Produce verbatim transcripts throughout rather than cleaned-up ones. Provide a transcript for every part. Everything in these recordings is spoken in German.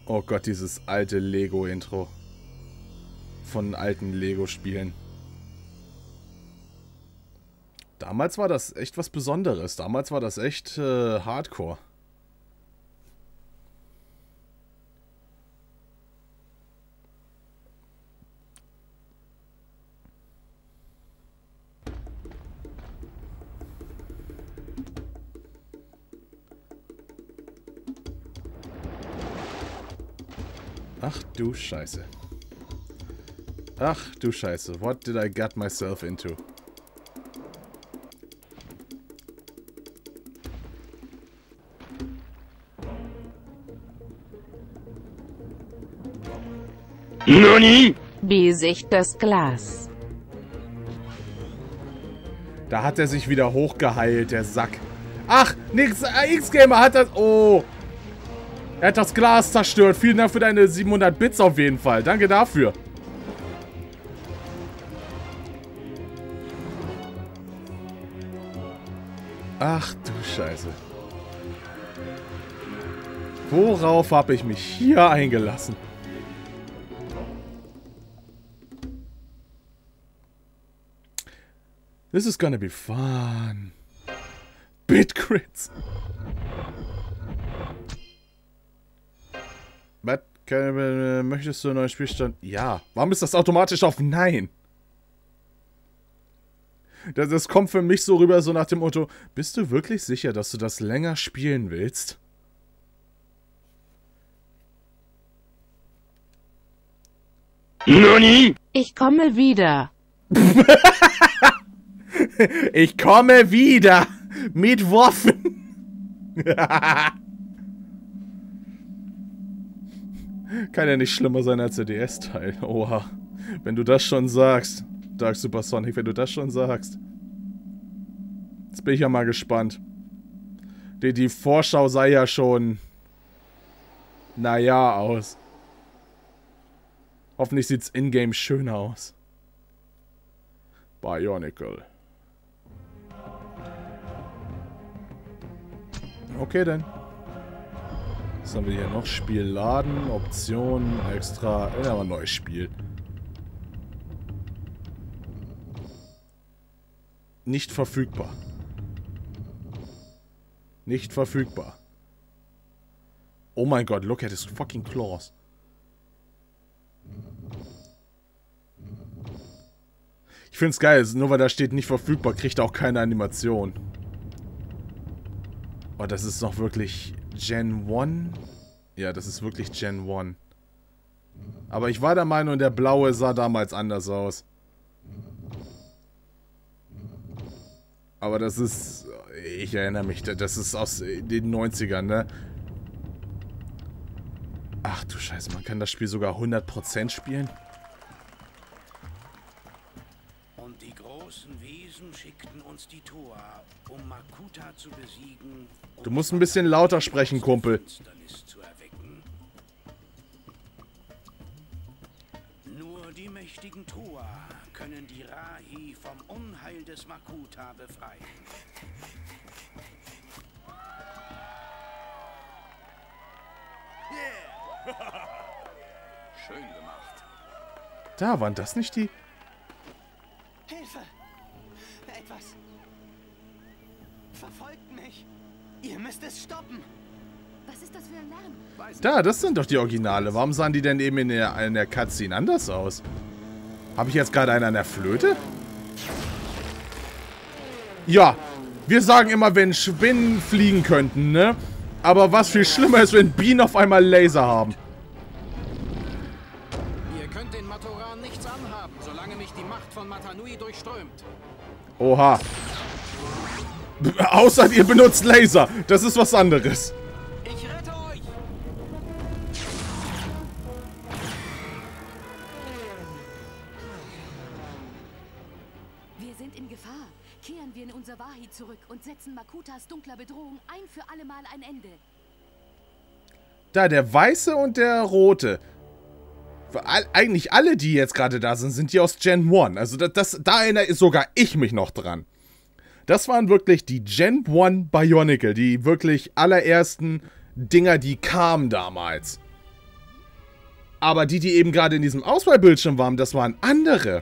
Oh Gott, dieses alte Lego-Intro. Von alten Lego-Spielen. Damals war das echt was Besonderes. Damals war das echt äh, Hardcore. Ach du Scheiße. Ach du Scheiße. What did I get myself into? Nani? Besicht das Glas. Da hat er sich wieder hochgeheilt, der Sack. Ach, nix. Äh, X-Gamer hat das... Oh. Er hat das Glas zerstört. Vielen Dank für deine siebenhundert Bits auf jeden Fall. Danke dafür. Ach du Scheiße. Worauf habe ich mich hier eingelassen? This is gonna be fun. Bitcrits. Matt, möchtest du einen neuen Spielstand? Ja. Warum ist das automatisch auf Nein? Das, das kommt für mich so rüber, so nach dem Motto, bist du wirklich sicher, dass du das länger spielen willst? Nani? Ich komme wieder. Ich komme wieder mit Waffen. Kann ja nicht schlimmer sein als der D S-Teil. Oha. Wenn du das schon sagst, Dark Supersonic, wenn du das schon sagst. Jetzt bin ich ja mal gespannt. Die, die Vorschau sah ja schon... naja aus. Hoffentlich sieht's in-game schöner aus. Bionicle. Okay, dann. Was haben wir hier noch? Spiel laden, Optionen, extra. Ja, aber neues Spiel. Nicht verfügbar. Nicht verfügbar. Oh mein Gott, look at his fucking claws. Ich find's geil, nur weil da steht nicht verfügbar, kriegt er auch keine Animation. Oh, das ist noch wirklich Gen eins? Ja, das ist wirklich Gen eins. Aber ich war der Meinung, der blaue sah damals anders aus. Aber das ist... Ich erinnere mich, das ist aus den neunzigern, ne? Ach du Scheiße, man kann das Spiel sogar hundert Prozent spielen? Und die großen Wesen schickten uns die Toa, um Makuta zu besiegen. Du musst ein bisschen lauter sprechen, Kumpel. Zu erwecken. Nur die mächtigen Toa können die Rahi vom Unheil des Makuta befreien. Schön gemacht. Da, waren das nicht die... Hilfe! Etwas verfolgt mich. Ihr müsst es stoppen. Was ist das für ein Lärm? Da, das sind doch die Originale. Warum sahen die denn eben in der, in der Cutscene anders aus? Habe ich jetzt gerade einen an der Flöte? Ja, wir sagen immer, wenn Spinnen fliegen könnten, ne? Aber was viel schlimmer ist, wenn Bienen auf einmal Laser haben. Ihr könnt den Matoran nichts anhaben, solange mich die Macht von Matanui durchströmt. Oha. Außer ihr benutzt Laser. Das ist was anderes. Ich rette euch! Wir sind in Gefahr. Kehren wir in unser Wahi zurück und setzen Makutas dunkler Bedrohung ein für alle Mal ein Ende. Da, der Weiße und der Rote. Eigentlich alle, die jetzt gerade da sind, sind die aus Gen eins. Also das, das, da erinnere sogar ich mich noch dran. Das waren wirklich die Gen eins Bionicle, die wirklich allerersten Dinger, die kamen damals. Aber die, die eben gerade in diesem Auswahlbildschirm waren, das waren andere.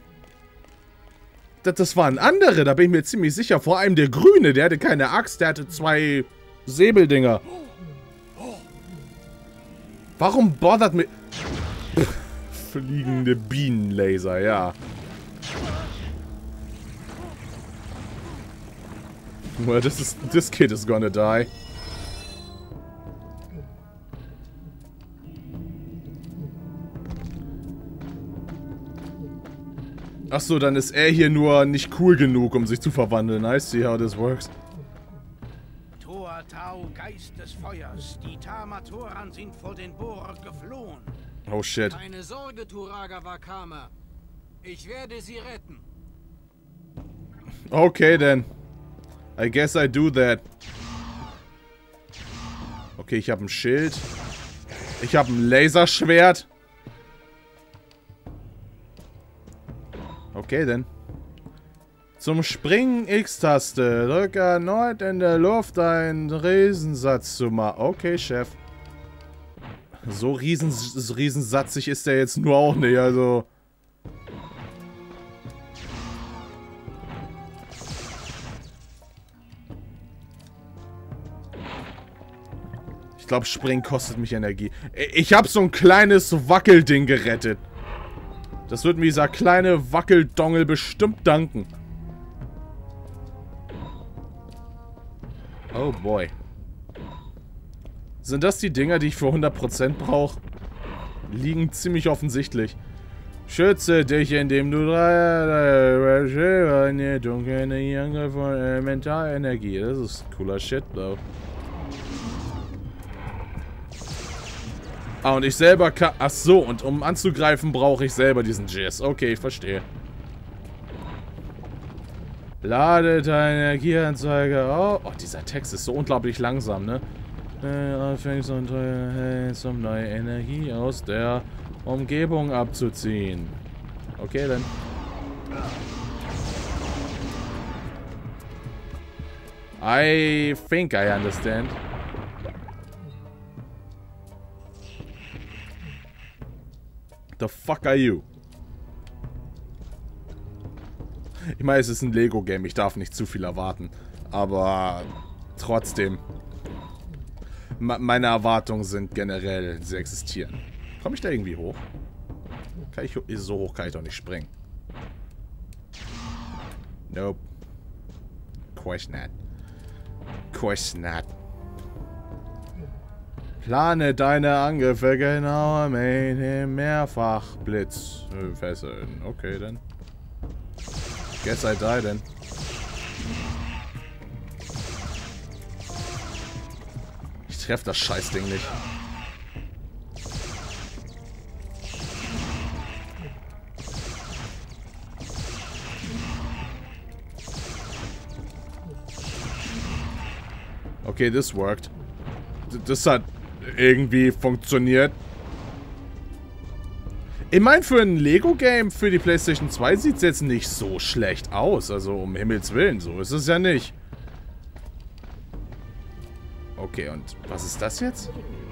Das, das waren andere, da bin ich mir ziemlich sicher. Vor allem der Grüne, der hatte keine Axt, der hatte zwei Säbeldinger. Warum bothert mir... Fliegende Bienenlaser, ja. Well, this is... This kid is gonna die. Achso, dann ist er hier nur nicht cool genug, um sich zu verwandeln. I see how this works. Tor Tau, Geist des Feuers. Die Tamatoran sind vor den Bohrer geflohen. Oh shit. Keine Sorge, Turaga Wakama. Ich werde sie retten. Okay, then. I guess I do that. Okay, ich habe ein Schild. Ich habe ein Laserschwert. Okay, dann. Zum Springen X-Taste. Drücke erneut in der Luft einen Riesensatz zu machen. Okay, Chef. So riesen, riesensatzig ist der jetzt nur auch nicht, also... Ich glaube, Springen kostet mich Energie. Ich habe so ein kleines Wackelding gerettet. Das wird mir dieser kleine Wackeldongel bestimmt danken. Oh boy. Sind das die Dinger, die ich für hundert Prozent brauche? Liegen ziemlich offensichtlich. Schütze dich, indem du drei in die dunklen Angel von Elementarenergie. Das ist cooler Shit, though. Ah, und ich selber kann... Ach so, und um anzugreifen, brauche ich selber diesen Jizz. Okay, ich verstehe. Lade deine Energieanzeige auf. Oh, dieser Text ist so unglaublich langsam, ne? Äh, fängst und hältst, um neue Energie aus der Umgebung abzuziehen. Okay, dann. I think I understand. The fuck are you? Ich meine, es ist ein Lego-Game, ich darf nicht zu viel erwarten. Aber trotzdem. Me- meine Erwartungen sind generell, sie existieren. Komme ich da irgendwie hoch? Kann ich, so hoch kann ich doch nicht springen. Nope. Course not. Course not. Plane deine Angriffe genauer mit dem Mehrfachblitz fesseln. Okay, dann. Guess I die, then. Ich treffe das Scheißding nicht. Okay, this worked. D- das hat irgendwie funktioniert. Ich meine, für ein Lego-Game für die PlayStation zwei sieht es jetzt nicht so schlecht aus. Also, um Himmels Willen, so ist es ja nicht. Okay, und was ist das jetzt?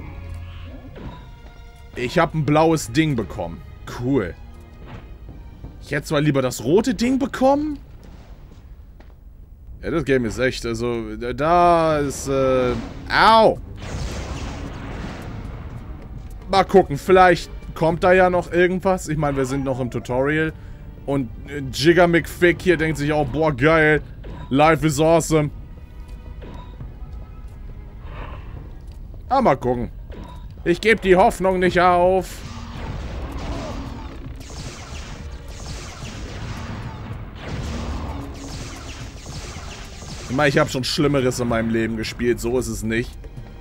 Ich habe ein blaues Ding bekommen. Cool. Ich hätte zwar lieber das rote Ding bekommen. Ja, das Game ist echt, also, da ist, äh... Au! Mal gucken, vielleicht kommt da ja noch irgendwas. Ich meine, wir sind noch im Tutorial. Und Jigger McFick hier denkt sich auch, boah, geil. Life is awesome. Aber mal gucken. Ich gebe die Hoffnung nicht auf. Ich meine, ich habe schon Schlimmeres in meinem Leben gespielt. So ist es nicht.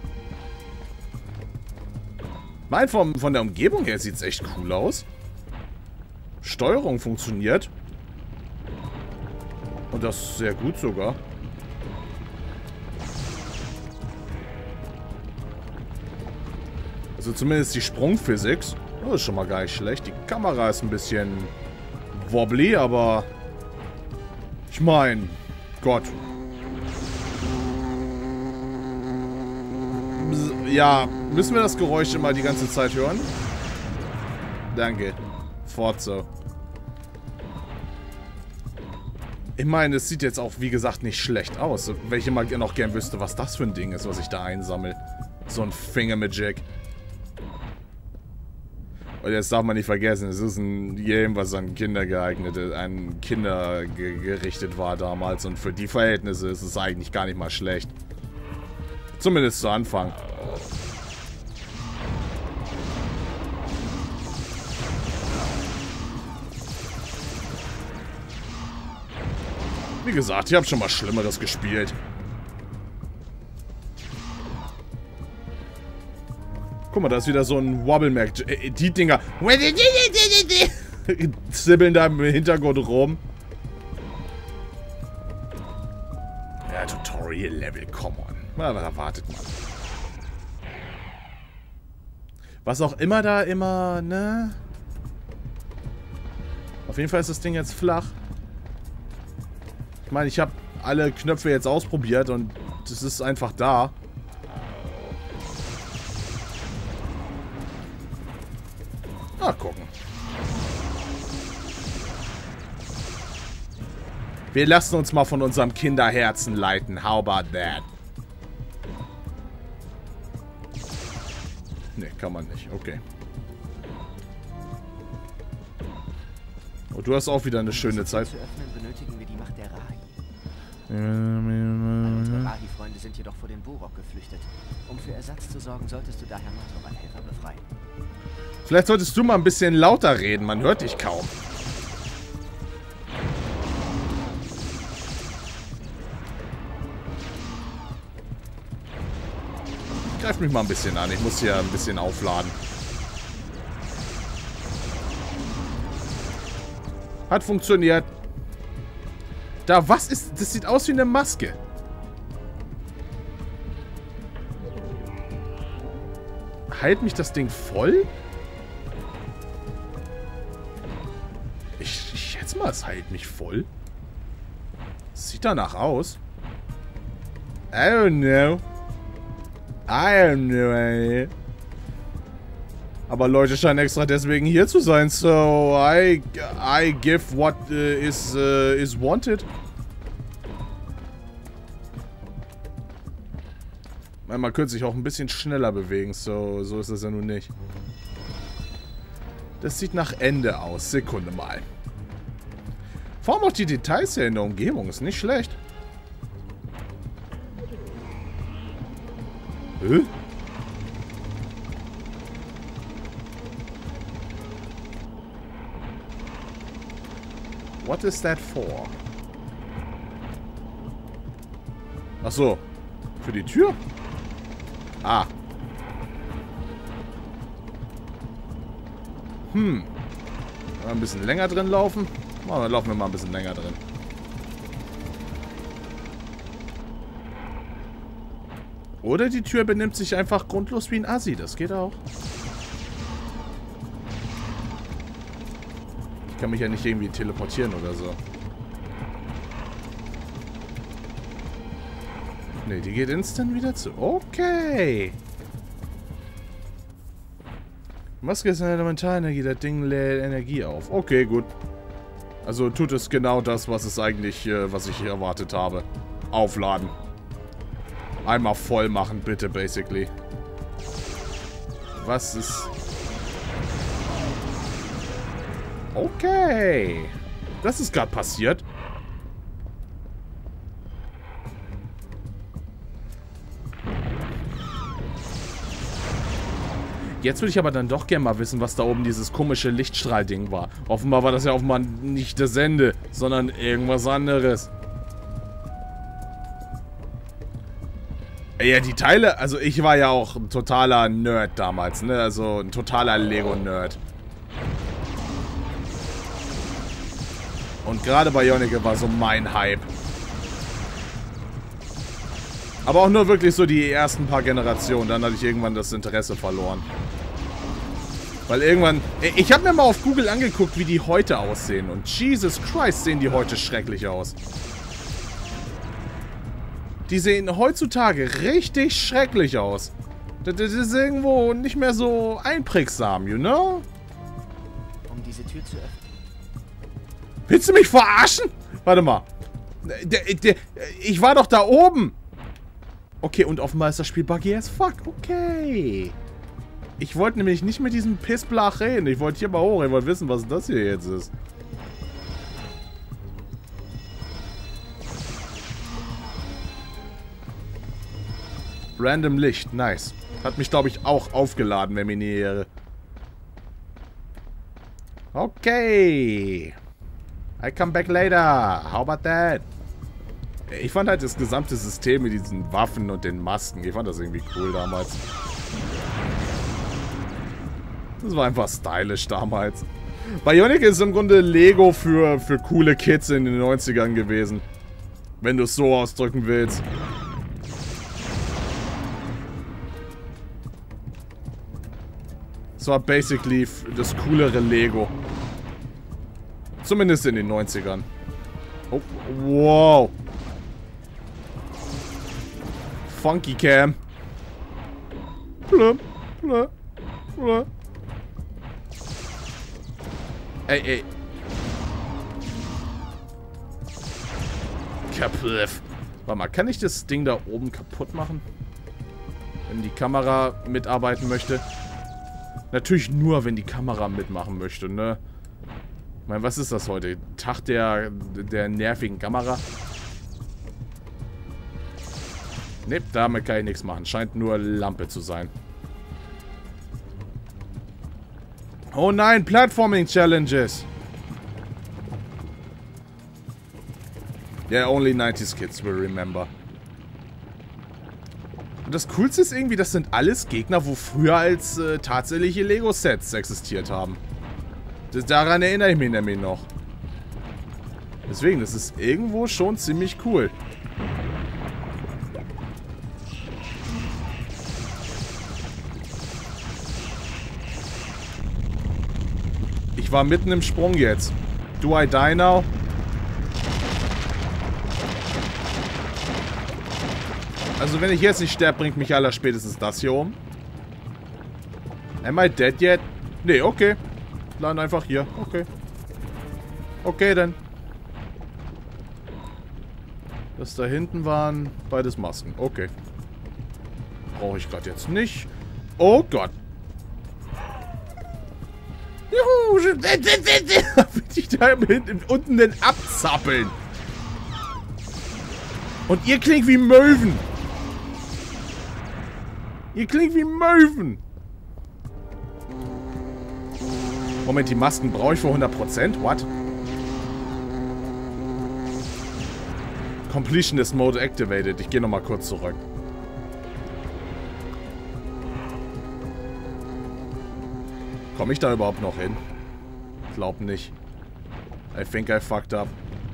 Mein, von, von der Umgebung her sieht es echt cool aus. Steuerung funktioniert. Und das sehr gut sogar. Also zumindest die Sprungphysik. Das ist schon mal gar nicht schlecht. Die Kamera ist ein bisschen wobbly, aber... Ich meine, Gott. Ja, müssen wir das Geräusch immer die ganze Zeit hören? Danke. Fort so. Ich meine, es sieht jetzt auch, wie gesagt, nicht schlecht aus. Wenn ich immer noch gern wüsste, was das für ein Ding ist, was ich da einsammle. So ein Fingermagic. Und jetzt darf man nicht vergessen, es ist ein Game, was an Kinder geeignet ist, an Kinder ge gerichtet war damals. Und für die Verhältnisse ist es eigentlich gar nicht mal schlecht. Zumindest zu Anfang. Wie gesagt, ich habe schon mal Schlimmeres gespielt. Guck mal, da ist wieder so ein Wobble-Mac. Die Dinger zibbeln da im Hintergrund rum. Ja, Tutorial-Level, come on. Na, was erwartet man? Was auch immer da immer, ne? Auf jeden Fall ist das Ding jetzt flach. Ich meine, ich habe alle Knöpfe jetzt ausprobiert und es ist einfach da. Mal gucken. Wir lassen uns mal von unserem Kinderherzen leiten. How about that? Ne, kann man nicht. Okay. Oh, du hast auch wieder eine schöne Zeit. Zu öffnen, benötigen wir die Macht der Rahi. Unsere Rahi-Freunde sind jedoch vor den Borok geflüchtet. Um für Ersatz zu sorgen, solltest du daher Matoran-Helfer befreien. Vielleicht solltest du mal ein bisschen lauter reden, man hört dich kaum. Greif mich mal ein bisschen an, ich muss hier ein bisschen aufladen. Hat funktioniert. Da, was ist... Das sieht aus wie eine Maske. Heilt mich das Ding voll? Ich, ich schätze mal, es heilt mich voll. Sieht danach aus. I don't know. I don't know, ey. Aber Leute scheinen extra deswegen hier zu sein, so I, I give what uh, is, uh, is wanted. Man könnte sich auch ein bisschen schneller bewegen, so, so ist es ja nun nicht. Das sieht nach Ende aus. Sekunde mal. Vor allem auch die Details hier in der Umgebung ist nicht schlecht. Hä? What is that for? Ach so. Für die Tür? Ah. Hm. Mal ein bisschen länger drin laufen. Oh, dann laufen wir mal ein bisschen länger drin. Oder die Tür benimmt sich einfach grundlos wie ein Assi. Das geht auch. Ich kann mich ja nicht irgendwie teleportieren oder so. Ne, die geht instant wieder zu. Okay. Maske ist eine Elementarenergie. Das Ding lädt Energie auf. Okay, gut. Also tut es genau das, was es eigentlich, äh, was ich erwartet habe. Aufladen. Einmal voll machen, bitte, basically. Was ist... Okay. Das ist gerade passiert. Jetzt würde ich aber dann doch gerne mal wissen, was da oben dieses komische Lichtstrahlding war. Offenbar war das ja offenbar nicht das Ende, sondern irgendwas anderes. Ja, die Teile, also ich war ja auch ein totaler Nerd damals, ne? Also ein totaler Lego-Nerd. Und gerade Bionicle war so mein Hype. Aber auch nur wirklich so die ersten paar Generationen. Dann hatte ich irgendwann das Interesse verloren. Weil irgendwann... Ich habe mir mal auf Google angeguckt, wie die heute aussehen. Und Jesus Christ, sehen die heute schrecklich aus. Die sehen heutzutage richtig schrecklich aus. Das ist irgendwo nicht mehr so einprägsam, you know? diese Tür zu öffnen. Willst du mich verarschen? Warte mal. Der, der, ich war doch da oben. Okay, und offenbar ist das Spiel buggy as fuck. Okay. Ich wollte nämlich nicht mit diesem Pissblach reden. Ich wollte hier mal hoch. Ich wollte wissen, was das hier jetzt ist. Random Licht. Nice. Hat mich, glaube ich, auch aufgeladen, wenn mich nie irre. Okay. I come back later. How about that? Ich fand halt das gesamte System mit diesen Waffen und den Masken. Ich fand das irgendwie cool damals. Das war einfach stylisch damals. Bionic ist im Grunde Lego für, für coole Kids in den neunzigern gewesen. Wenn du es so ausdrücken willst. Es war basically das coolere Lego. Zumindest in den neunzigern. Oh, wow. Funky Cam. Blö, blö, blö. Ey, ey. Kaputt. Warte mal, kann ich das Ding da oben kaputt machen? Wenn die Kamera mitarbeiten möchte? Natürlich nur, wenn die Kamera mitmachen möchte, ne? Ich meine, was ist das heute? Tag der, der nervigen Kamera? Ne, damit kann ich nichts machen. Scheint nur Lampe zu sein. Oh nein, Platforming Challenges. Yeah, only nineties kids will remember. Und das Coolste ist irgendwie, das sind alles Gegner, wo früher als äh, tatsächliche Lego-Sets existiert haben. Das, daran erinnere ich mich nämlich noch. Deswegen, das ist irgendwo schon ziemlich cool. Ich war mitten im Sprung jetzt. Do I die now? Also wenn ich jetzt nicht sterbe, bringt mich aller spätestens das hier um. Am I dead yet? Nee, okay. Land einfach hier. Okay. Okay, dann. Das da hinten waren beides Masken. Okay. Brauche ich gerade jetzt nicht. Oh Gott. Juhu. Will ich da hinten, unten denn abzappeln? Und ihr klingt wie Möwen. Ihr klingt wie Möwen. Moment, die Masken brauche ich für hundert Prozent? What? Completionist Mode activated. Ich gehe nochmal kurz zurück. Komme ich da überhaupt noch hin? Glaub nicht. I think I fucked up.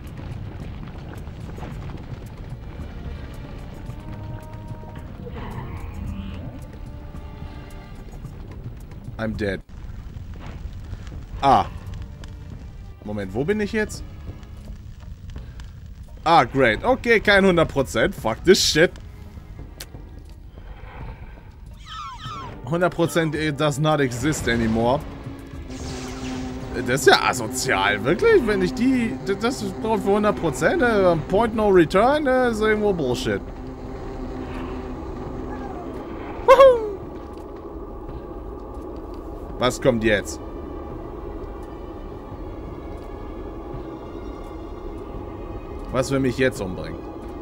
I'm dead. Ah. Moment, wo bin ich jetzt? Ah, great. Okay, kein hundert Prozent. Fuck this shit. hundert Prozent does not exist anymore. Das ist ja asozial, wirklich? Wenn ich die... Das brauche für hundert Prozent. Äh, Point no return, äh, ist irgendwo Bullshit. Woohoo! Was kommt jetzt? Was will mich jetzt umbringen?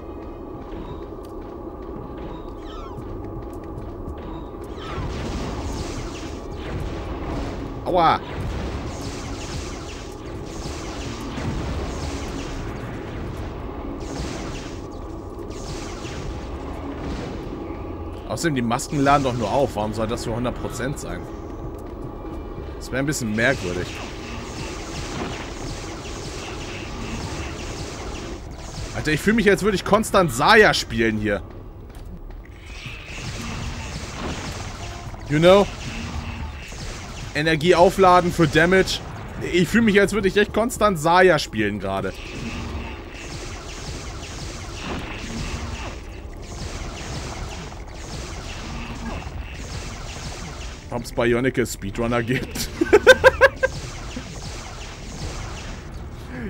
Aua! Außerdem, die Masken laden doch nur auf. Warum soll das für hundert Prozent sein? Das wäre ein bisschen merkwürdig. Alter, ich fühle mich, als würde ich konstant Saya spielen hier. You know? Energie aufladen für Damage. Ich fühle mich, als würde ich echt konstant Saya spielen gerade. Ob es Bionic Speedrunner gibt?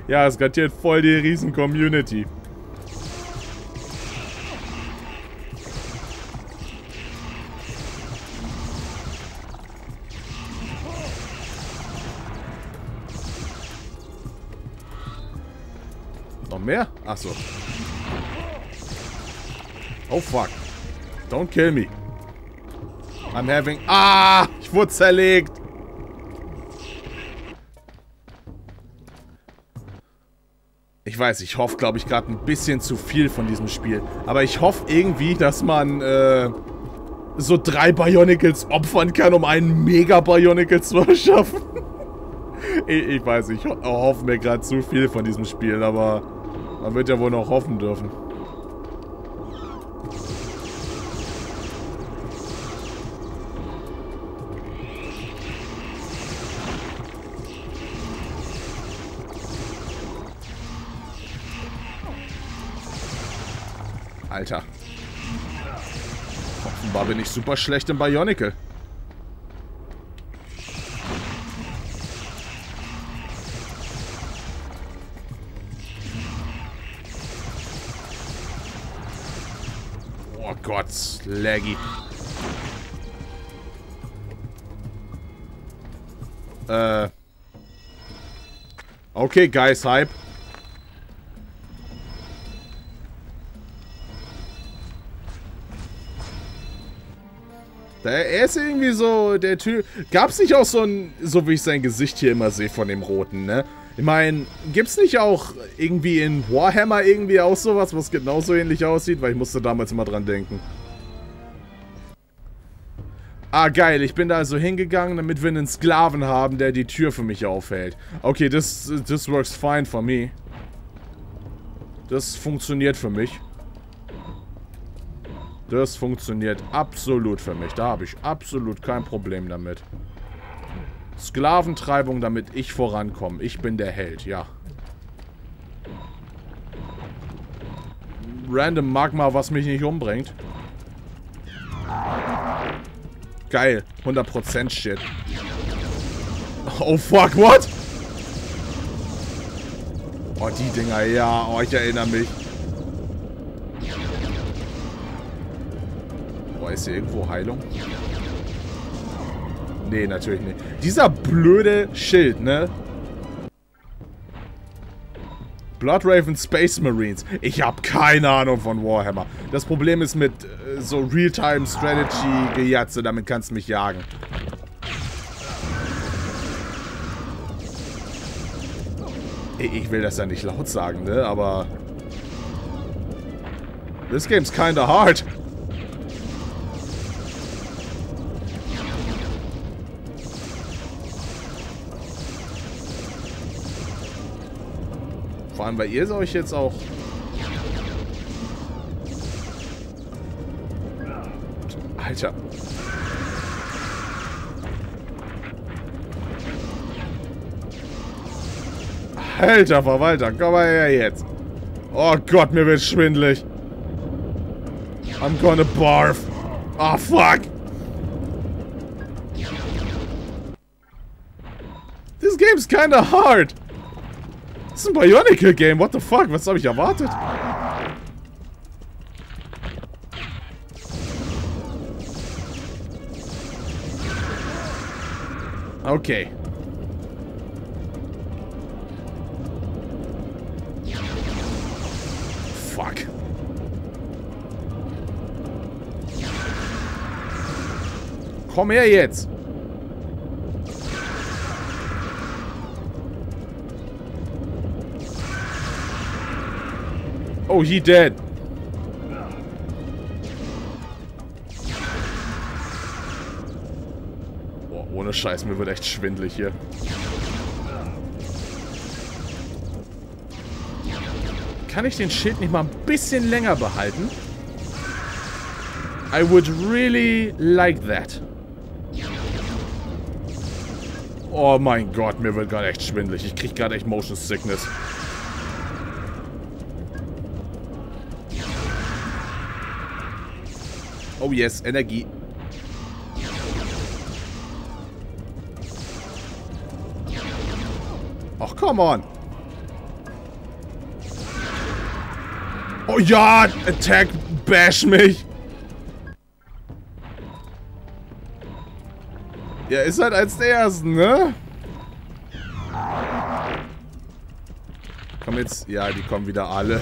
Ja, es garantiert voll die riesen Community. Noch mehr? Achso. Oh fuck. Don't kill me. I'm having... Ah! Ich wurde zerlegt. Ich weiß, ich hoffe, glaube ich, gerade ein bisschen zu viel von diesem Spiel. Aber ich hoffe irgendwie, dass man äh, so drei Bionicles opfern kann, um einen Mega-Bionicle zu erschaffen. ich, ich weiß, ich ho hoffe mir gerade zu viel von diesem Spiel, aber man wird ja wohl noch hoffen dürfen. Alter. Offenbar bin ich super schlecht im Bionicle. Oh Gott, laggy. Äh. Okay, Guys, Hype. Er ist irgendwie so, der Typ... Gab's nicht auch so ein... So wie ich sein Gesicht hier immer sehe von dem Roten, ne? Ich meine, gibt's nicht auch irgendwie in Warhammer irgendwie auch sowas, was genauso ähnlich aussieht? Weil ich musste damals immer dran denken. Ah, geil. Ich bin da also hingegangen, damit wir einen Sklaven haben, der die Tür für mich aufhält. Okay, das this works fine for me. Das funktioniert für mich. Das funktioniert absolut für mich. Da habe ich absolut kein Problem damit. Sklaventreibung, damit ich vorankomme. Ich bin der Held, ja. Random Magma, was mich nicht umbringt. Geil. hundert Prozent Shit. Oh fuck, what? Oh, die Dinger, ja. Oh, ich erinnere mich. Ist hier irgendwo Heilung? Nee, natürlich nicht. Dieser blöde Schild, ne? Bloodraven Space Marines. Ich habe keine Ahnung von Warhammer. Das Problem ist mit äh, so Real-Time-Strategy-Gejatze, damit kannst du mich jagen. Ich will das ja nicht laut sagen, ne? Aber... This game's kinda hard. Vor allem, weil ihr euch jetzt auch... Alter. Alter Verwalter, komm mal her jetzt. Oh Gott, mir wird schwindelig. I'm gonna barf. Oh fuck. This game's kinda hard. Das ist ein Bionicle-Game. What the fuck? Was habe ich erwartet? Okay. Fuck. Komm her jetzt. Oh, he dead. Boah, ohne Scheiß, mir wird echt schwindelig hier. Kann ich den Schild nicht mal ein bisschen länger behalten? I would really like that. Oh mein Gott, mir wird gerade echt schwindelig. Ich krieg gerade echt Motion Sickness. Oh yes, Energie. Ach, come on. Oh ja, Attack, bash mich. Ja, ist halt als der Ersten, ne? Komm jetzt. Ja, die kommen wieder alle.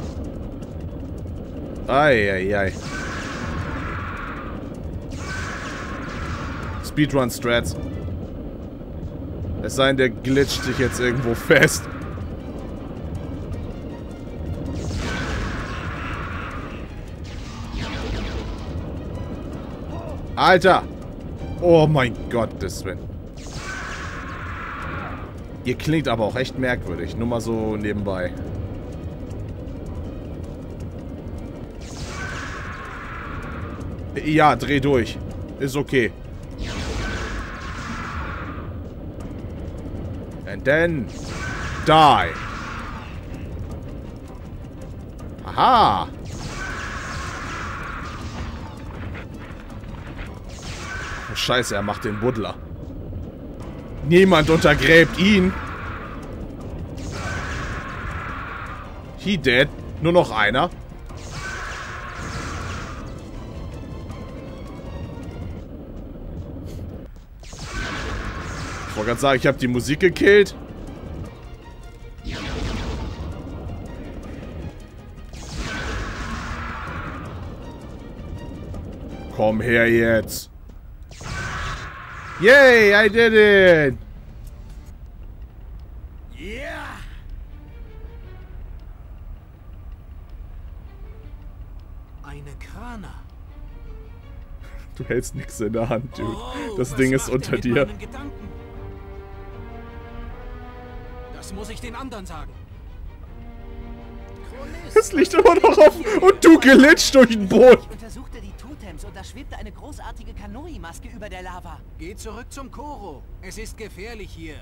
Eieiei. Speedrun-Strats. Es sei denn, der glitscht sich jetzt irgendwo fest. Alter! Oh mein Gott, das Willen. Ihr klingt aber auch echt merkwürdig. Nur mal so nebenbei. Ja, dreh durch. Ist okay. And then die. Aha. Oh, Scheiße, er macht den Buddler. Niemand untergräbt ihn. He dead. Nur noch einer. Ich wollte gerade sagen, ich habe die Musik gekillt. Komm her jetzt. Yay, I did it. Yeah. Eine Krana. Du hältst nichts in der Hand, Dude. Oh, das was Ding ist macht unter er mit dir. meinen Gedanken? Das muss ich den anderen sagen. Es liegt immer noch auf und du glitscht durch den Boden. Ich untersuchte die Totems und da schwebte eine großartige Kanoi-Maske über der Lava. Geh zurück zum Koro. Es ist gefährlich hier.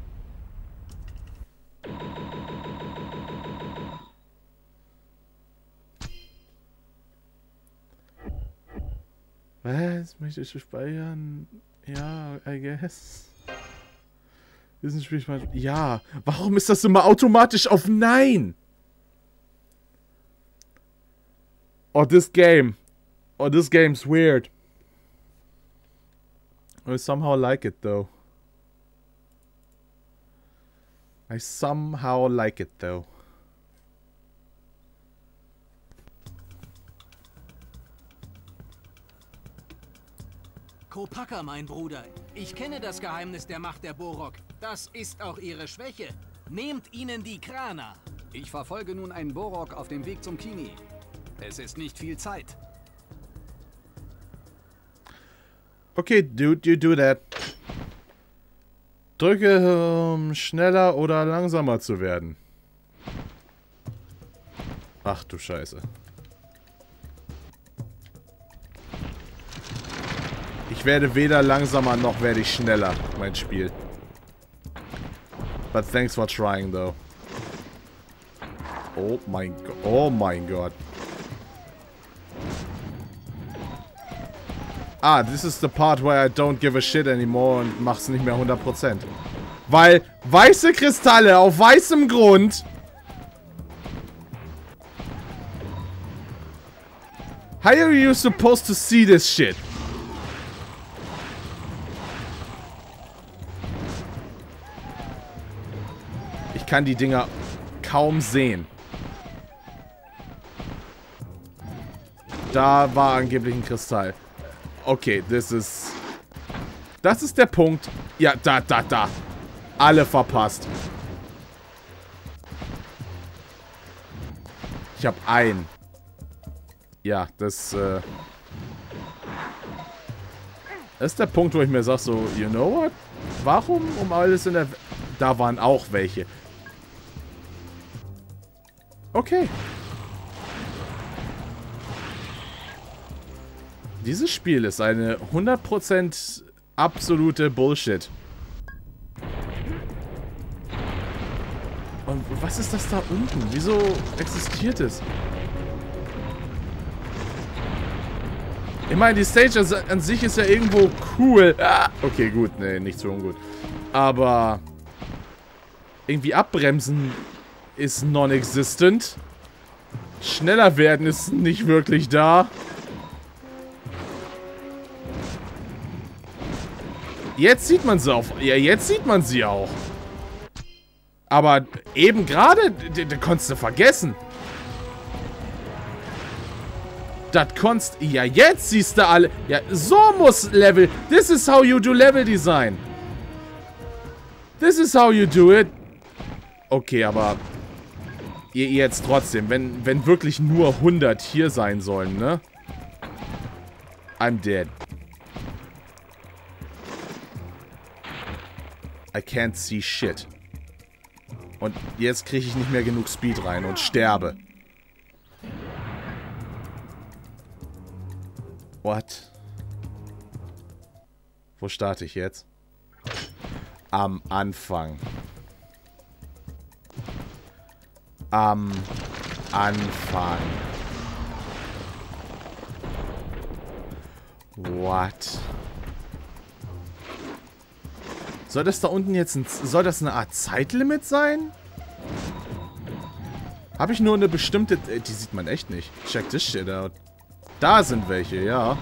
Was? Möchtest du speichern? Ja, I guess. Diesen Spiel ich mal. Ja. Warum ist das immer automatisch auf Nein? Oh, this game. Oh, this game's weird. I somehow like it though. I somehow like it though. Kopaka, mein Bruder. Ich kenne das Geheimnis der Macht der Borok. Das ist auch ihre Schwäche. Nehmt ihnen die Krana. Ich verfolge nun einen Borok auf dem Weg zum Kini. Es ist nicht viel Zeit. Okay, dude, you do that. Drücke, um schneller oder langsamer zu werden. Ach du Scheiße. Ich werde weder langsamer noch werde ich schneller, mein Spiel. But thanks for trying though. Oh mein Gott. Oh mein Gott. Ah, this is the part where I don't give a shit anymore und mach's nicht mehr hundert Prozent. Weil weiße Kristalle auf weißem Grund. How are you supposed to see this shit? Ich kann die Dinger kaum sehen. Da war angeblich ein Kristall. Okay, das ist... Das ist der Punkt. Ja, da, da, da. Alle verpasst. Ich habe einen. Ja, das, äh... Das ist der Punkt, wo ich mir sage so, you know what? Warum um alles in der... We da waren auch welche. Okay. Dieses Spiel ist eine hundert Prozent absolute Bullshit. Und was ist das da unten? Wieso existiert es? Ich meine, die Stage an sich ist ja irgendwo cool. Ah, okay, gut. Nee, nicht so ungut. Aber irgendwie abbremsen ist non-existent. Schneller werden ist nicht wirklich da. Jetzt sieht man sie auf. Ja, jetzt sieht man sie auch. Aber eben gerade, da konntest du vergessen. Das konntest... Ja, jetzt siehst du alle... Ja, so muss Level... This is how you do Level Design. This is how you do it. Okay, aber... Jetzt trotzdem, wenn, wenn wirklich nur hundert hier sein sollen, ne? I'm dead. I can't see shit. Und jetzt kriege ich nicht mehr genug Speed rein und sterbe. What? Wo starte ich jetzt? Am Anfang. Am Anfang. What? Soll das da unten jetzt ein... Soll das eine Art Zeitlimit sein? Habe ich nur eine bestimmte... Die sieht man echt nicht. Check this shit out. Da sind welche, ja.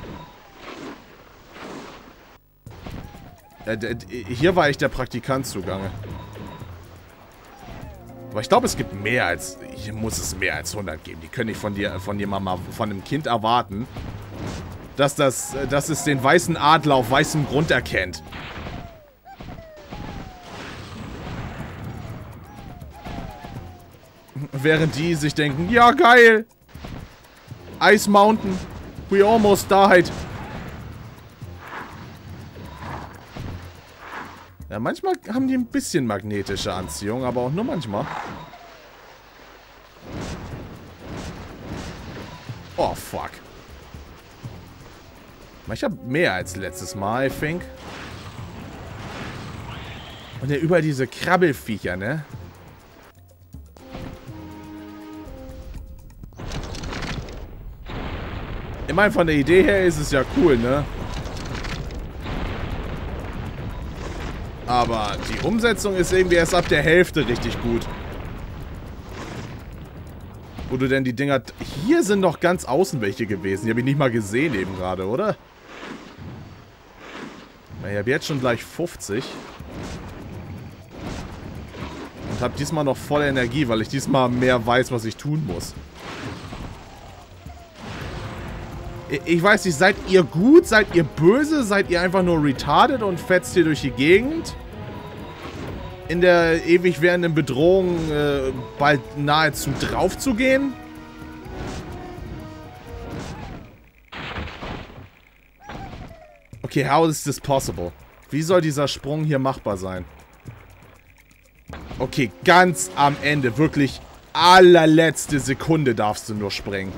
Äh, hier war ich der Praktikant zugange. Aber ich glaube, es gibt mehr als... Hier muss es mehr als hundert geben. Die können nicht von dir, von jemandem, von einem Kind erwarten, dass das, dass es den weißen Adler auf weißem Grund erkennt. Während die sich denken, ja geil, Ice Mountain, we almost died. Ja, manchmal haben die ein bisschen magnetische Anziehung, aber auch nur manchmal. Oh, fuck. Ich habe mehr als letztes Mal, I think. Und ja, über diese Krabbelviecher, ne? Ich meine, von der Idee her ist es ja cool, ne? Aber die Umsetzung ist irgendwie erst ab der Hälfte richtig gut. Wo du denn die Dinger... Hier sind noch ganz außen welche gewesen. Die habe ich nicht mal gesehen eben gerade, oder? Ich habe jetzt schon gleich fünfzig. Und habe diesmal noch volle Energie, weil ich diesmal mehr weiß, was ich tun muss. Ich weiß nicht, seid ihr gut? Seid ihr böse? Seid ihr einfach nur retarded und fetzt hier durch die Gegend? In der ewig währenden Bedrohung äh, bald nahezu drauf zu gehen? Okay, how is this possible? Wie soll dieser Sprung hier machbar sein? Okay, ganz am Ende, wirklich allerletzte Sekunde darfst du nur springen.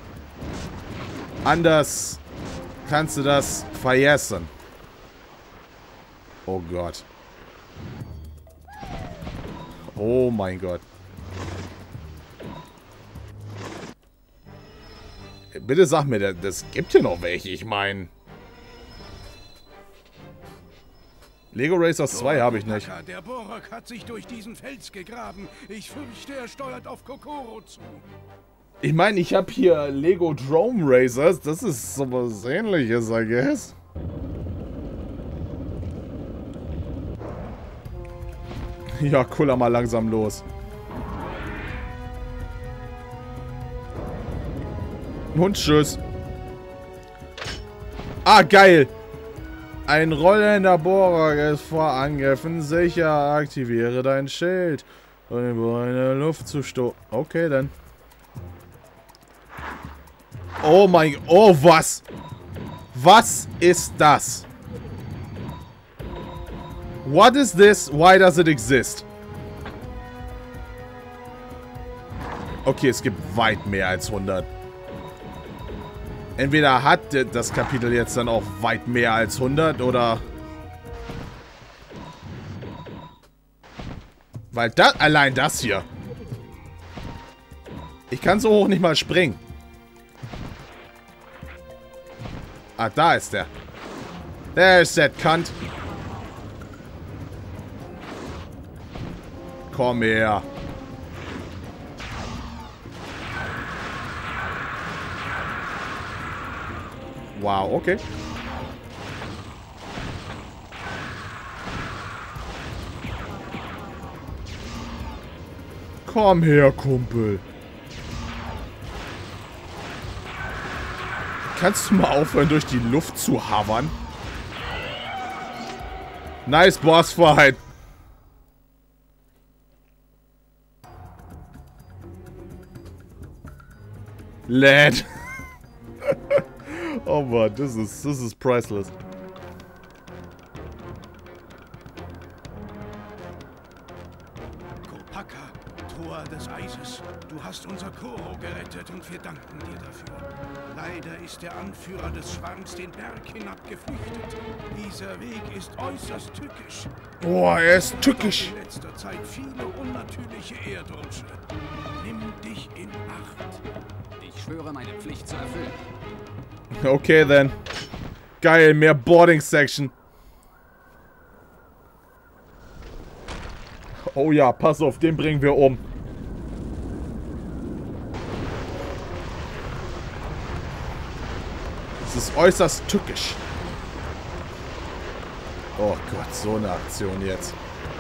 Anders kannst du das vergessen. Oh Gott. Oh mein Gott. Bitte sag mir, das gibt hier noch welche, ich meine. Lego Racers zwei habe ich nicht. Der Borak hat sich durch diesen Fels gegraben. Ich fürchte, er steuert auf Kokoro zu. Ich meine, ich habe hier Lego Drone Racers. Das ist sowas Ähnliches, I guess. Ja, kuller mal langsam los. Und tschüss. Ah, geil. Ein rollender Bohrer ist vor Angriffen sicher. Aktiviere dein Schild. Um den Bohrer in der Luft zu stoßen. Okay, dann. Oh mein... Oh, was? Was ist das? What is this? Why does it exist? Okay, es gibt weit mehr als hundert. Entweder hat das Kapitel jetzt dann auch weit mehr als hundert oder... Weil das... Allein das hier. Ich kann so hoch nicht mal springen. Ah, da ist der. There's that cunt. Komm her. Wow, okay. Komm her, Kumpel. Kannst du mal aufhören, durch die Luft zu hovern? Nice Bossfight. Lad. Oh Mann, das ist, das ist priceless. Kopaka, Tor des Eises. Du hast unser Koro gerettet und wir danken dir dafür. Leider ist der Anführer des Schwarms den Berg hinabgeflüchtet. Dieser Weg ist äußerst tückisch. Boah, er ist tückisch. In letzter Zeit viele unnatürliche Erdrutsche. Nimm dich in Acht. Ich schwöre, meine Pflicht zu erfüllen. Okay, then. Geil, mehr Boarding Section. Oh ja, pass auf, den bringen wir um. Es ist äußerst tückisch. Oh Gott, so eine Aktion jetzt.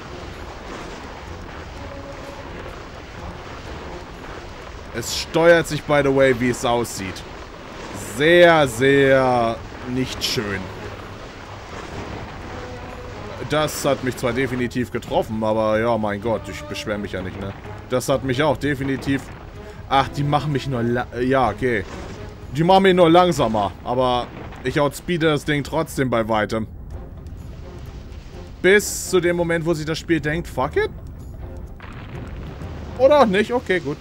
Es steuert sich, by the way, wie es aussieht. Sehr, sehr nicht schön. Das hat mich zwar definitiv getroffen, aber ja, mein Gott, ich beschwere mich ja nicht, ne? Das hat mich auch definitiv... Ach, die machen mich nur... La ja, okay. Die machen mich nur langsamer, aber ich outspeede das Ding trotzdem bei weitem. Bis zu dem Moment, wo sich das Spiel denkt, fuck it? Oder auch nicht, okay, gut.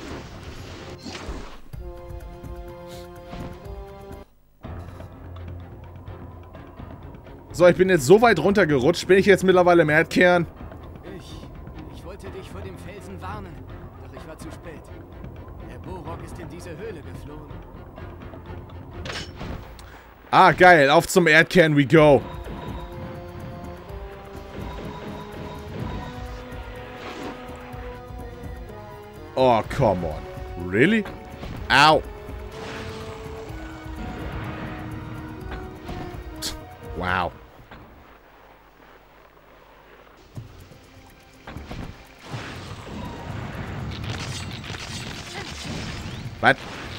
So, ich bin jetzt so weit runtergerutscht. Bin ich jetzt mittlerweile im Erdkern? Ich... Ich wollte dich vor dem Felsen warnen, doch ich war zu spät. Der Borok ist in diese Höhle geflohen. Ah, geil. Auf zum Erdkern we go. Oh, come on. Really? Au. Wow. Was?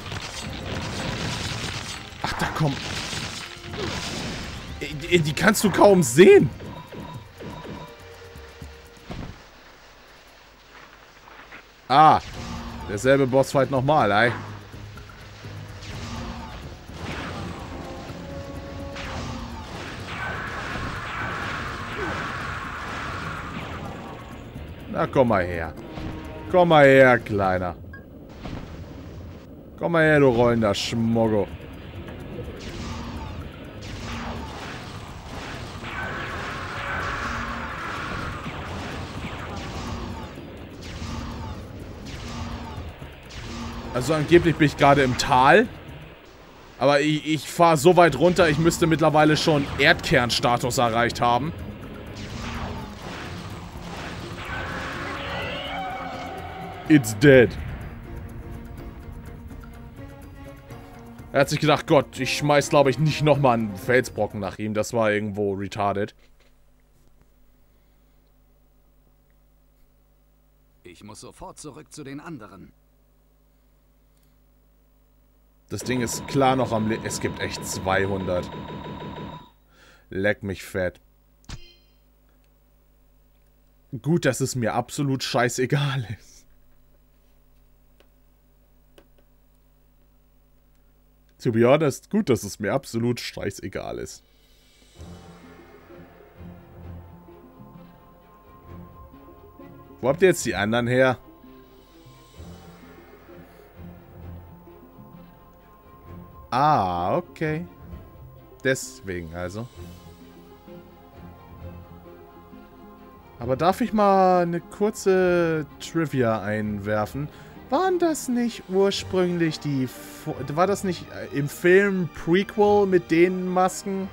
Ach, da kommt... Die, die kannst du kaum sehen. Ah. Derselbe Bossfight nochmal, ey. Na, komm mal her. Komm mal her, Kleiner. Komm mal her, du rollender Schmoggo. Also angeblich bin ich gerade im Tal. Aber ich, ich fahre so weit runter, ich müsste mittlerweile schon Erdkernstatus erreicht haben. It's dead. Er hat sich gedacht, Gott, ich schmeiß, glaube ich, nicht nochmal einen Felsbrocken nach ihm. Das war irgendwo retarded. Ich muss sofort zurück zu den anderen. Das Ding ist klar noch am Le- Es gibt echt zweihundert. Leck mich fett. Gut, dass es mir absolut scheißegal ist. To be honest, gut, dass es mir absolut scheißegal ist. Wo habt ihr jetzt die anderen her? Ah, okay. Deswegen also. Aber darf ich mal eine kurze Trivia einwerfen? Waren das nicht ursprünglich die... War das nicht im Film Prequel mit den Masken?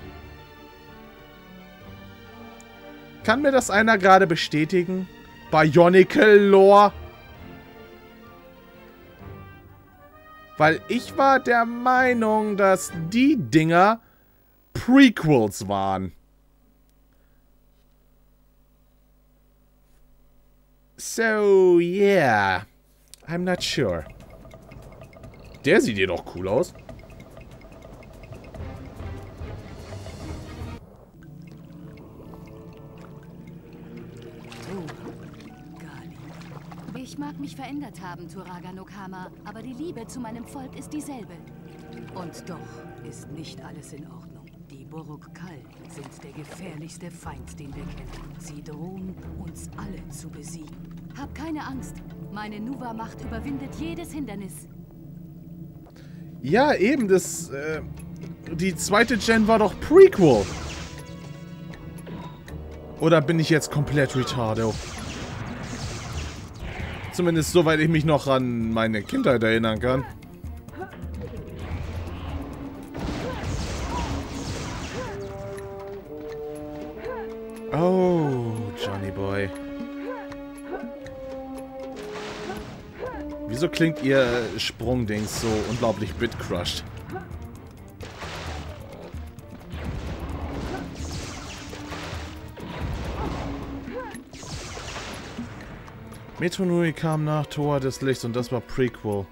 Kann mir das einer gerade bestätigen? Bionicle Lore? Weil ich war der Meinung, dass die Dinger Prequels waren. So, yeah. I'm not sure. Der sieht jedoch cool aus. Ich mag mich verändert haben, Turaga no Kama, aber die Liebe zu meinem Volk ist dieselbe. Und doch ist nicht alles in Ordnung. Die Boruk-Kal sind der gefährlichste Feind, den wir kennen. Sie drohen, uns alle zu besiegen. Hab keine Angst. Meine Nuva-Macht überwindet jedes Hindernis. Ja, eben, das, äh, die zweite Gen war doch Prequel. Oder bin ich jetzt komplett retardo? Zumindest soweit ich mich noch an meine Kindheit erinnern kann. Oh, Johnny Boy. Wieso klingt ihr Sprungdings so unglaublich bitcrushed? Metonui kam nach Tor des Lichts und das war Prequel.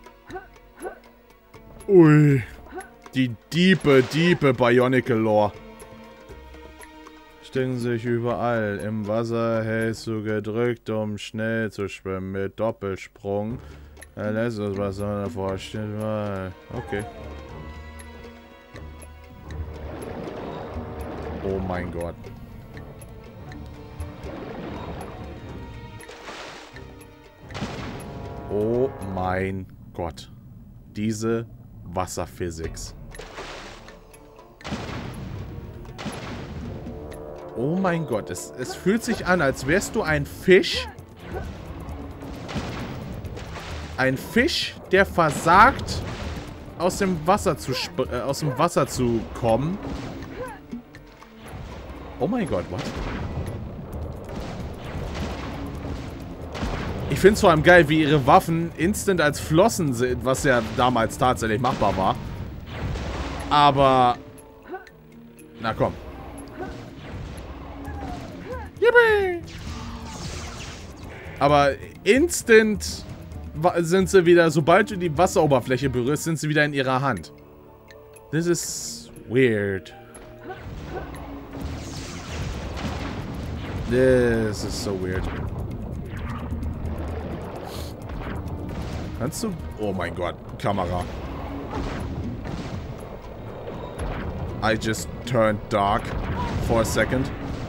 Ui. Die diepe, diepe Bionicle Lore. Stinken sich überall. Im Wasser hältst du gedrückt, um schnell zu schwimmen mit Doppelsprung. Er lässt das Wasser davor steht mal. Okay. Oh mein Gott. Oh mein Gott. Diese Wasserphysik. Oh mein Gott. Es, es fühlt sich an, als wärst du ein Fisch. Ein Fisch, der versagt, aus dem Wasser zu, sp äh, aus dem Wasser zu kommen. Oh mein Gott, what? Ich finde es vor allem geil, wie ihre Waffen instant als Flossen sind, was ja damals tatsächlich machbar war. Aber... Na komm. Yippie! Aber instant sind sie wieder, sobald du die Wasseroberfläche berührst, sind sie wieder in ihrer Hand. This is weird. This is so weird. Kannst du... Oh mein Gott, Kamera. I just turned dark for a second.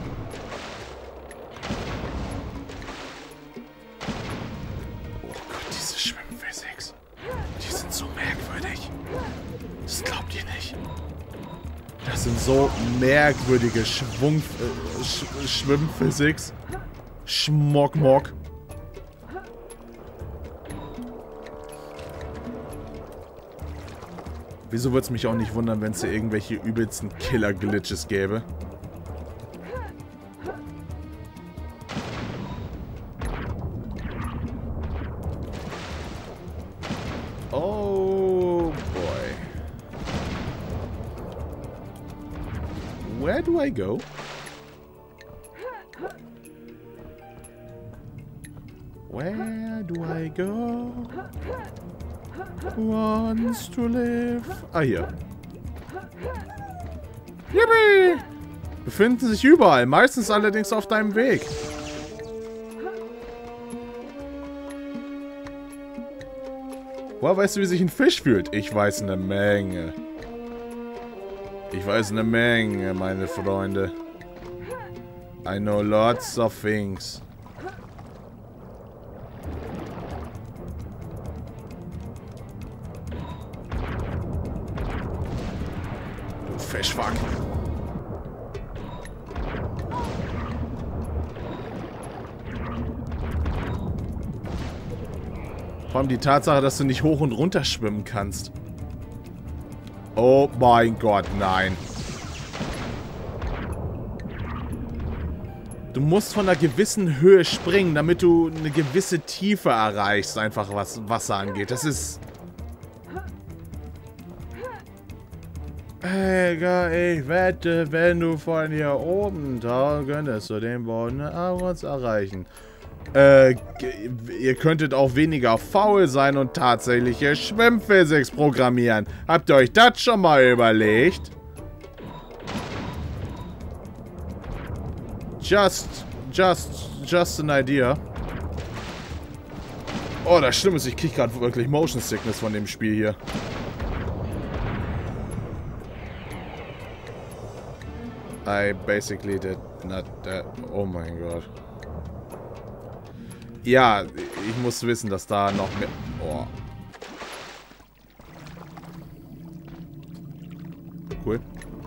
Oh Gott, diese Schwimmphysik. Die sind so merkwürdig. Das glaubt ihr nicht. Das sind so merkwürdige Schwung... Äh, Sch Schwimmphysik. Schmock-Mock. Wieso würde es mich auch nicht wundern, wenn es hier irgendwelche übelsten Killer-Glitches gäbe? Oh boy. Where do I go? Where do I go? Wants to live. Ah, hier. Yippie! Befinden sich überall, meistens allerdings auf deinem Weg. Woher weißt du, wie sich ein Fisch fühlt? Ich weiß eine Menge. Ich weiß eine Menge, meine Freunde. I know lots of things. Fischfuck. Vor allem die Tatsache, dass du nicht hoch und runter schwimmen kannst. Oh mein Gott, nein. Du musst von einer gewissen Höhe springen, damit du eine gewisse Tiefe erreichst, einfach was Wasser angeht. Das ist... Ich wette, wenn du von hier oben tauchen könntest du den Boden uns erreichen. Äh, ihr könntet auch weniger faul sein und tatsächliche Schwimmphysics programmieren. Habt ihr euch das schon mal überlegt? Just, just, just an idea. Oh, das Schlimme ist, ich krieg gerade wirklich Motion Sickness von dem Spiel hier. I basically did not that. Oh mein Gott. Ja, ich muss wissen, dass da noch mehr... Oh. Cool.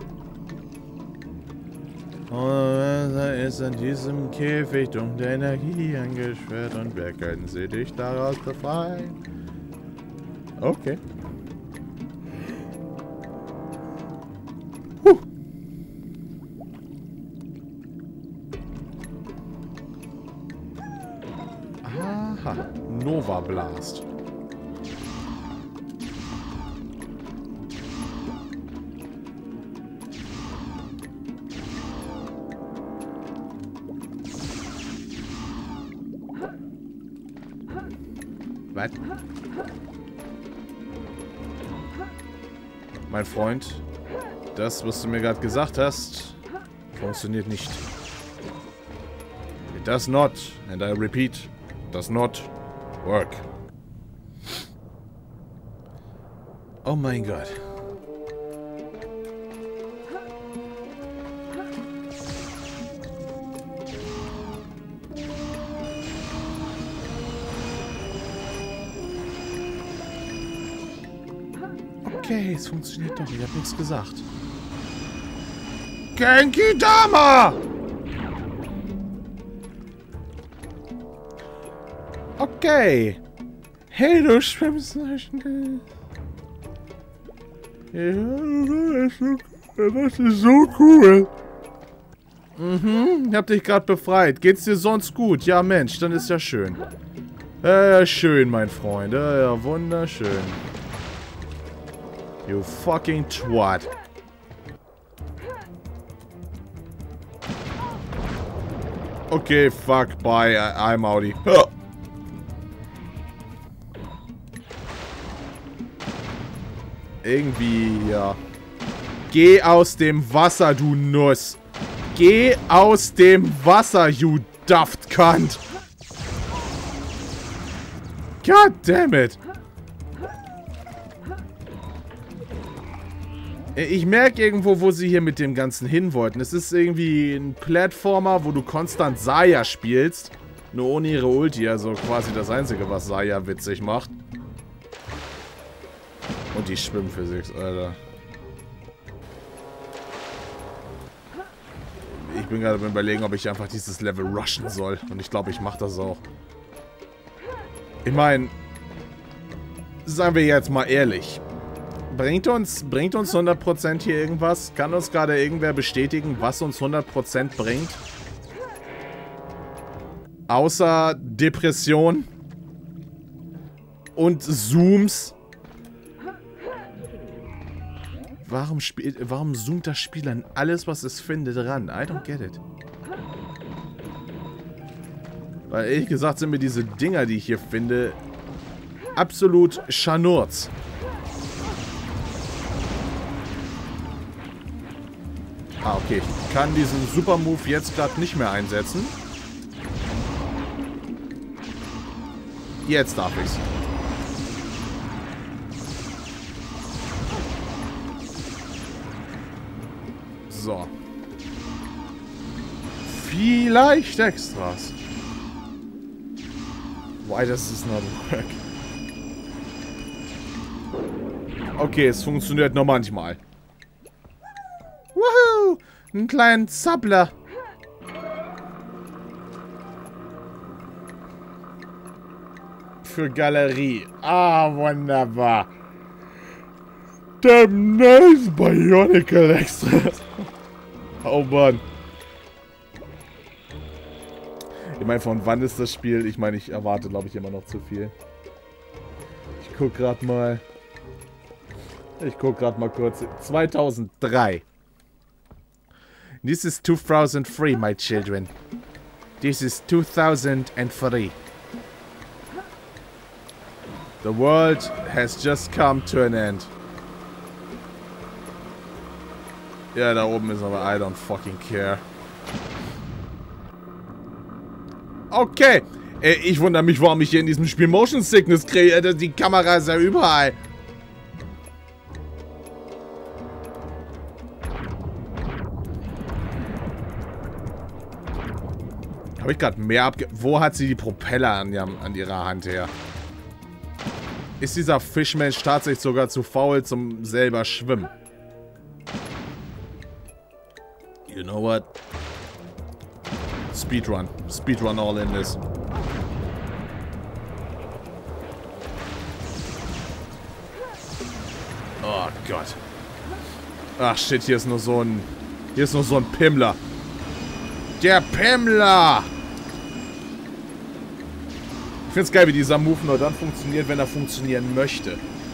Und da ist in diesem Käfig dunkle Energie eingesperrt und wer können sie dich daraus befreien? Okay. Huh. Aha, Nova Blast. Was? Mein Freund, das, was du mir gerade gesagt hast, funktioniert nicht. It does not, and I repeat, does not work. Oh mein Gott. Okay, es funktioniert doch. Ich hab nichts gesagt. Genki Dama! Okay. Hey, du schwimmst nicht. Ja, das ist so cool. Mhm, ich hab dich gerade befreit. Geht's dir sonst gut? Ja, Mensch, dann ist ja schön. Ja, ja, schön, mein Freund. Ja, ja, wunderschön. You fucking twat. Okay, fuck, bye, I'm outie. Irgendwie, ja. Geh aus dem Wasser, du Nuss. Geh aus dem Wasser, you daft cunt. God damn it. Ich merke irgendwo, wo sie hier mit dem Ganzen hin wollten. Es ist irgendwie ein Plattformer, wo du konstant Saya spielst. Nur ohne ihre Ulti, also quasi das Einzige, was Saya witzig macht. Und die Schwimmphysik, Alter. Ich bin gerade beim Überlegen, ob ich einfach dieses Level rushen soll. Und ich glaube, ich mache das auch. Ich meine, seien wir jetzt mal ehrlich. Bringt uns, bringt uns hundert Prozent hier irgendwas? Kann uns gerade irgendwer bestätigen, was uns hundert Prozent bringt? Außer Depression und Zooms. Warum, spiel, warum zoomt das Spiel an alles, was es findet, ran? I don't get it. Weil ehrlich gesagt sind mir diese Dinger, die ich hier finde, absolut Scharnurz. Ah, okay. Ich kann diesen Super-Move jetzt gerade nicht mehr einsetzen. Jetzt darf ich's. So. Vielleicht Extras. Why does this not work? Okay, es funktioniert nur manchmal. Woohoo! Einen kleinen Zappler. Für Galerie. Ah, wunderbar. Damn nice Bionicle Extras. Oh Mann. Ich meine, von wann ist das Spiel? Ich meine, ich erwarte, glaube ich, immer noch zu viel. Ich guck gerade mal. Ich guck gerade mal kurz. zweitausenddrei. This is two thousand three, my children. This is two thousand three. The world has just come to an end. Ja, da oben ist aber I don't fucking care. Okay. Äh, ich wundere mich, warum ich hier in diesem Spiel Motion Sickness kriege. Die Kamera ist ja überall. Habe ich gerade mehr abge... Wo hat sie die Propeller an, an ihrer Hand her? Ist dieser Fischmensch tatsächlich sogar zu faul zum selber schwimmen? You know what? Speedrun. Speedrun all in this. Oh Gott. Ach shit, hier ist nur so ein... Hier ist nur so ein Pimmler. Der Pimmler! Ich find's geil, wie dieser Move nur dann funktioniert, wenn er funktionieren möchte.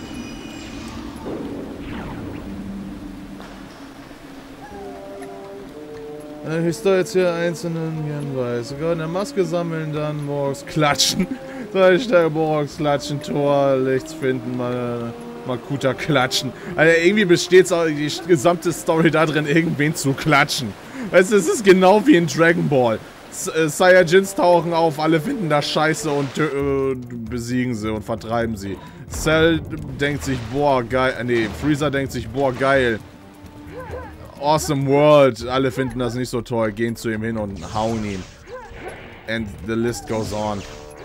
Ich soll jetzt hier einzelnen Hinweise. Eine Maske sammeln, dann morgens klatschen. Drei Sterne morgens klatschen, Tor, Lichts finden, mal Makuta klatschen. Also irgendwie besteht auch die gesamte Story da drin, irgendwen zu klatschen. Weißt du, es ist genau wie in Dragon Ball. Saiyajins tauchen auf, alle finden das scheiße und äh, besiegen sie und vertreiben sie. Cell denkt sich, boah, geil. Nee, Freezer denkt sich, boah, geil. Awesome World. Alle finden das nicht so toll, gehen zu ihm hin und hauen ihn. And the list goes on.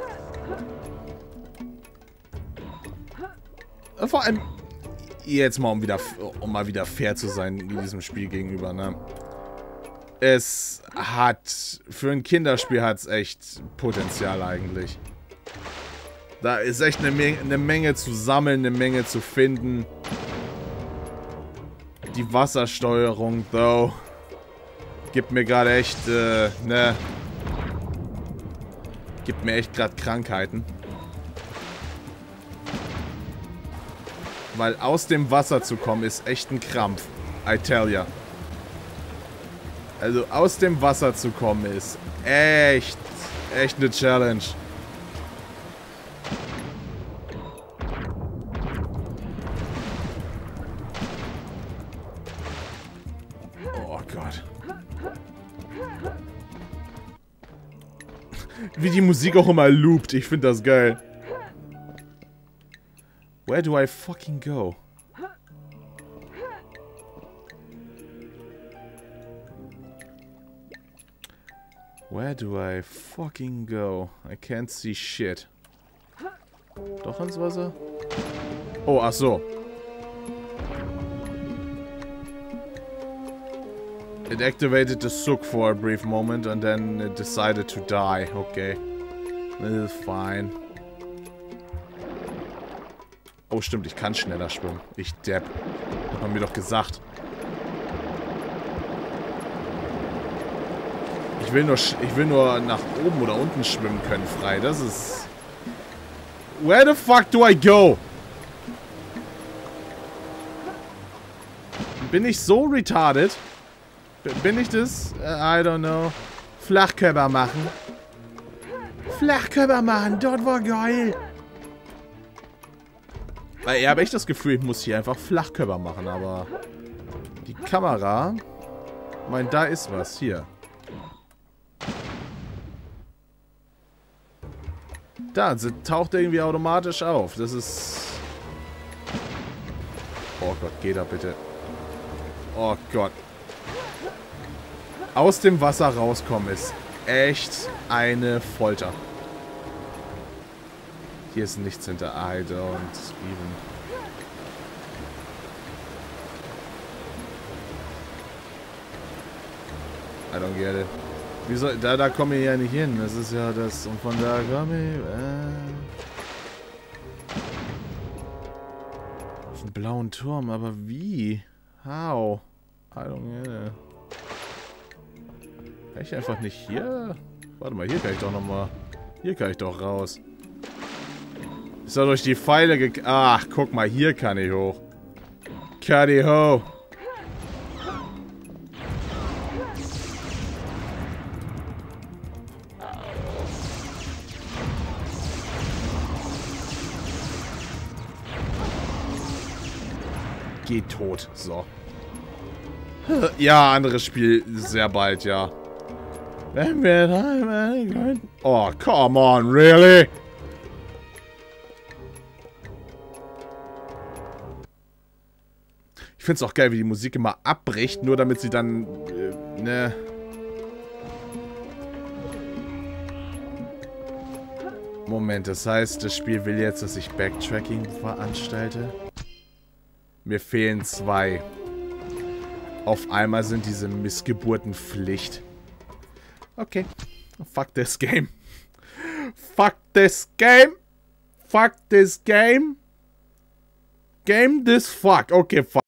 Vor allem, jetzt mal, um, wieder, um mal wieder fair zu sein in diesem Spiel gegenüber, ne? Es hat, für ein Kinderspiel hat es echt Potenzial eigentlich. Da ist echt eine Menge, eine Menge zu sammeln, eine Menge zu finden. Die Wassersteuerung, though, gibt mir gerade echt, äh, ne, gibt mir echt gerade Krankheiten. Weil aus dem Wasser zu kommen ist echt ein Krampf, I tell ya. Also aus dem Wasser zu kommen ist echt, echt eine Challenge. Oh Gott. Wie die Musik auch immer loopt, ich finde das geil. Where do I fucking go? Where do I fucking go? I can't see shit. Doch ins Wasser? Oh, ach so. It activated the Suk for a brief moment and then it decided to die. Okay. This is fine. Oh, stimmt, ich kann schneller schwimmen. Ich depp. Hat man mir doch gesagt. Ich will nur, ich will nur nach oben oder unten schwimmen können, frei. Das ist... Where the fuck do I go? Bin ich so retarded? Bin ich das? I don't know. Flachkörper machen. Flachkörper machen, dort war geil. Weil ich habe echt das Gefühl, ich muss hier einfach Flachkörper machen, aber... Die Kamera... Ich meine, da ist was. Hier. Da, sie taucht irgendwie automatisch auf. Das ist... Oh Gott, geh da bitte. Oh Gott. Aus dem Wasser rauskommen ist echt eine Folter. Hier ist nichts hinter I don't even... I don't get it. Wie soll, da, da komme ich ja nicht hin. Das ist ja das. Und von da komme ich. Äh, auf den blauen Turm. Aber wie? How? I don't get it. Kann ich einfach nicht hier? Warte mal, hier kann ich doch nochmal. Hier kann ich doch raus. Ist da durch die Pfeile ge... Ach, guck mal, hier kann ich hoch. Cuddy ho. Geht tot. So. Ja, anderes Spiel. Sehr bald, ja. Wenn wir da... Oh, come on, really? Ich find's auch geil, wie die Musik immer abbricht, nur damit sie dann... Äh, ne... Moment, das heißt, das Spiel will jetzt, dass ich Backtracking veranstalte? Mir fehlen zwei. Auf einmal sind diese Missgeburten Pflicht. Okay. Fuck this game. Fuck this game. Fuck this game. Game this fuck. Okay, fuck.